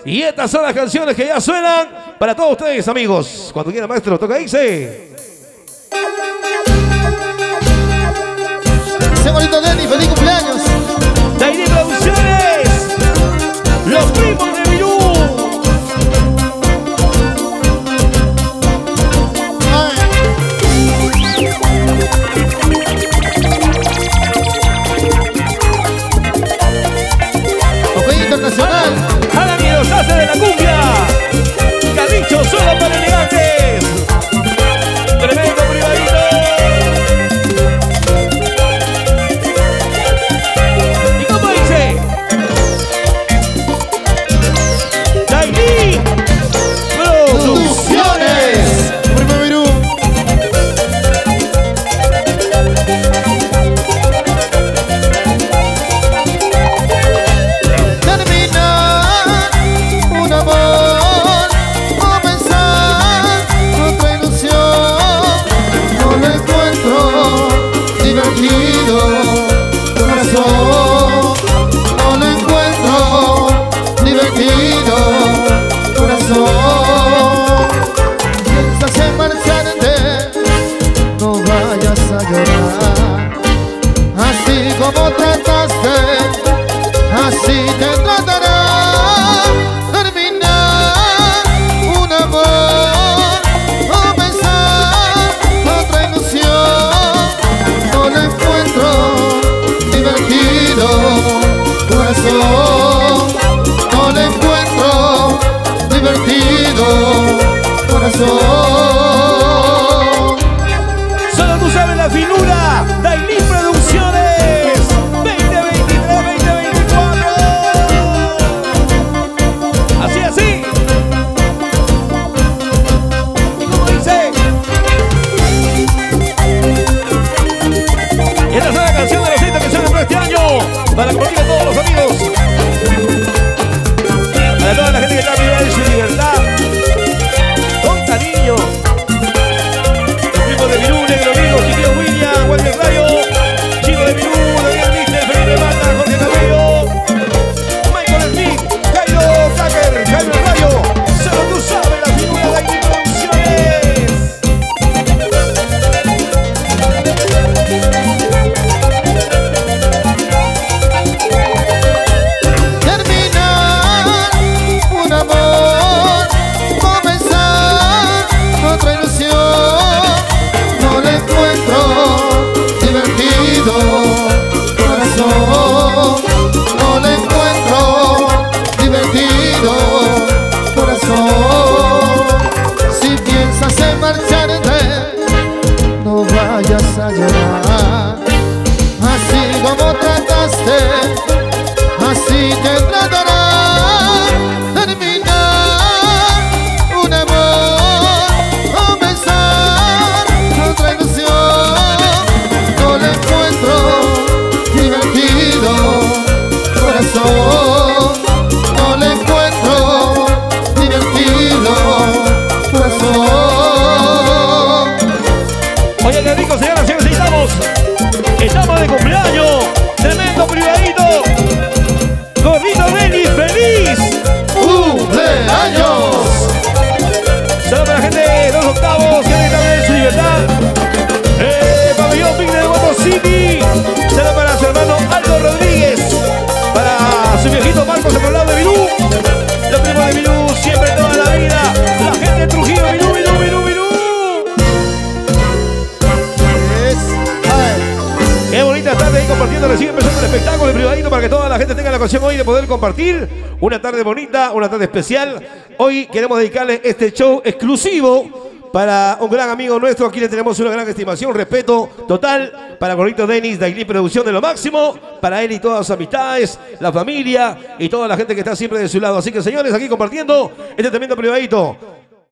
Y estas son las canciones que ya suenan para todos ustedes, amigos. Cuando quiera, maestro, toca dice. Ese bonito Denny, feliz cumpleaños. Daily Producciones, los primos de Virú. Ok, internacional. Alan y los hace de la cumbia. Calicho solo para elegantes. Tremendo privadito. ¿Y cómo dice? Daily Producciones. Primo Virú. Terminar un amor, comenzar otra ilusión. No lo encuentro divertido, corazón. No lo encuentro divertido, corazón. Piensas en marcharte, no vayas a llorar. Así como trataste, así te tratará. Terminar un amor, comenzar otra ilusión. No lo encuentro divertido, corazón. No lo encuentro divertido, corazón. Solo tú sabes la finura. Daily Producciones 2023-2024. Así, así. ¿Y cómo dice? Y esta es la canción de los 100 que suenan por este año. Para compartir a todos los amigos. Para toda la gente que está viviendo en su libertad. Con cariño. Los primos de Virú, Negro Vigo, Chiquillo William, Walter Rayo, Chico de Virú, Daniel Mister, Felipe Mata, Jorge Cabello, Michael Smith, Jairo Cacker, Jairo Rayo. Solo tú sabes la figura de Daily Producciones. Terminar un amor, comenzar otra ilusión. No lo encuentro divertido, corazón. No lo encuentro divertido, corazón. Si piensas en marcharte, no vayas a llorar. Así como trataste, así te tratará. Terminar un amor, comenzar otra ilusión. No lo encuentro divertido, corazón. No lo encuentro divertido, corazón. Oye, qué rico, señoras y señores, estamos de cumpleaños. Tremendo privadito. Gordito Denny, feliz ¡Cumpleaños! Saludos para la gente de los octavos que están en su libertad. Pabellón Big de Guapo City. Saludos para su hermano Aldo Rodríguez. Para su viejito Marcos el lado de Virú. Los primos de Virú, siempre toda la vida. La gente de Trujillo, Virú, Virú, Virú, Virú. Qué bonita tarde ahí compartiendo. Recién empezando el espectáculo de privadito para que toda la gente tenga la ocasión hoy de poder compartir una tarde bonita, una tarde especial. Hoy queremos dedicarle este show exclusivo para un gran amigo nuestro. Aquí le tenemos una gran estimación, respeto total para Gordito Dennis, Daily Producción de lo máximo, para él y todas sus amistades, la familia y toda la gente que está siempre de su lado. Así que, señores, aquí compartiendo este tremendo privadito.